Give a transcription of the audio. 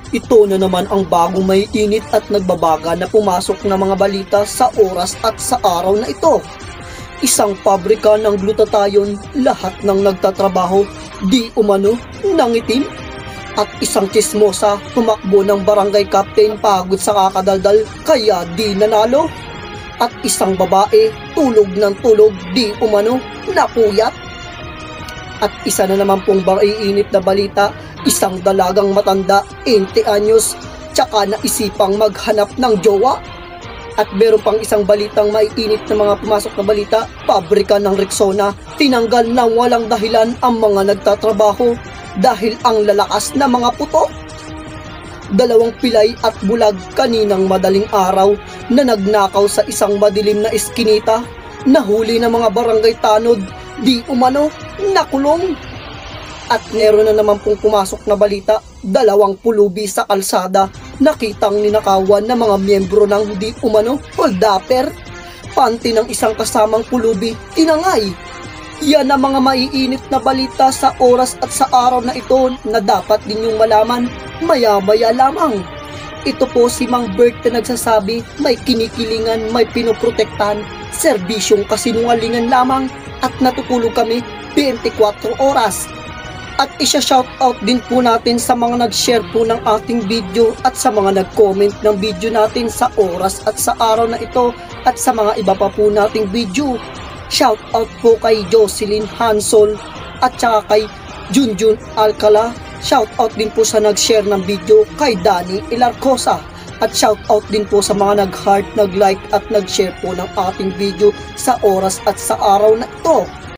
Ito na naman ang bagong may init at nagbabaga na pumasok na mga balita sa oras at sa araw na ito. Isang pabrika ng glutathione, lahat ng nagtatrabaho, di umano, nangitim. At isang chismosa, tumakbo ng barangay captain pagod sa kakadaldal, kaya di nanalo. At isang babae, tulog ng tulog, di umano, napuyat. At isa na naman pong maiinit na balita, isang dalagang matanda, 20 anyos, tsaka naisipang maghanap ng jowa. At meron pang isang balitang maiinit na mga pumasok na balita, pabrika ng Rexona, tinanggal ng walang dahilan ang mga nagtatrabaho dahil ang lalakas na mga putok. Dalawang pilay at bulag kaninang madaling araw na nagnakaw sa isang madilim na eskinita, nahuli ng mga barangay tanod, di umano, nakulong. At meron na naman pong pumasok na balita, dalawang pulubi sa kalsada, nakitang ninakawan ng mga miyembro ng di umano holdapper. Panty ng isang kasamang pulubi, tinangay. Yan ang mga maiinit na balita sa oras at sa araw na ito na dapat ninyong malaman maya-maya lamang. Ito po si Mang Bert na nagsasabi, may kinikilingan, may pinoprotektahan, serbisyong kasinungalingan lamang at natutulog kami 24 oras. At isa-shoutout din po natin sa mga nag-share po ng ating video at sa mga nag-comment ng video natin sa oras at sa araw na ito at sa mga iba pa po nating video. Shoutout po kay Jocelyn Hansol at saka kay Junjun Alcala. Shoutout din po sa nag-share ng video kay Danny Ilarcosa. At shoutout din po sa mga nag-heart, nag-like at nag-share po ng ating video sa oras at sa araw na ito.